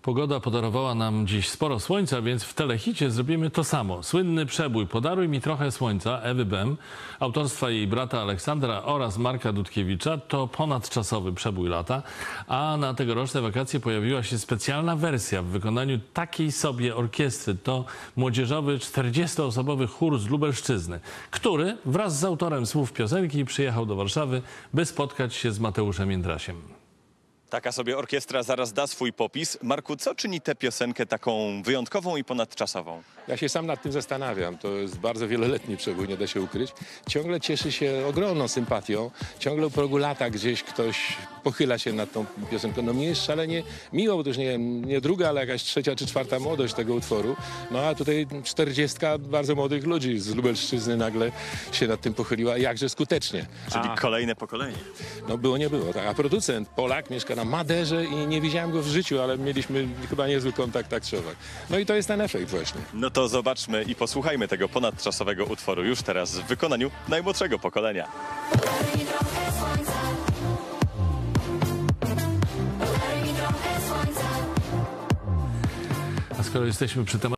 Pogoda podarowała nam dziś sporo słońca, więc w Telehicie zrobimy to samo. Słynny przebój "Podaruj mi trochę słońca" Ewy Bem, autorstwa jej brata Aleksandra oraz Marka Dudkiewicza, to ponadczasowy przebój lata, a na tegoroczne wakacje pojawiła się specjalna wersja w wykonaniu takiej sobie orkiestry. To młodzieżowy 40-osobowy chór z Lubelszczyzny, który wraz z autorem słów piosenki przyjechał do Warszawy, by spotkać się z Mateuszem Jędrasiem. Taka sobie orkiestra zaraz da swój popis. Marku, co czyni tę piosenkę taką wyjątkową i ponadczasową? Ja się sam nad tym zastanawiam. To jest bardzo wieloletni przebój, nie da się ukryć. Ciągle cieszy się ogromną sympatią. Ciągle u progu lata gdzieś ktoś pochyla się nad tą piosenką. No mnie jest szalenie miło, bo to już nie druga, ale jakaś trzecia czy czwarta młodość tego utworu. No a tutaj 40 bardzo młodych ludzi z Lubelszczyzny nagle się nad tym pochyliła. Jakże skutecznie. Czyli kolejne pokolenie. No było, nie było. Tak. A producent, Polak, mieszka na Maderze i nie widziałem go w życiu, ale mieliśmy chyba niezły kontakt tak czy owak. No i to jest ten efekt właśnie. No to zobaczmy i posłuchajmy tego ponadczasowego utworu już teraz w wykonaniu najmłodszego pokolenia. A skoro jesteśmy przy temacie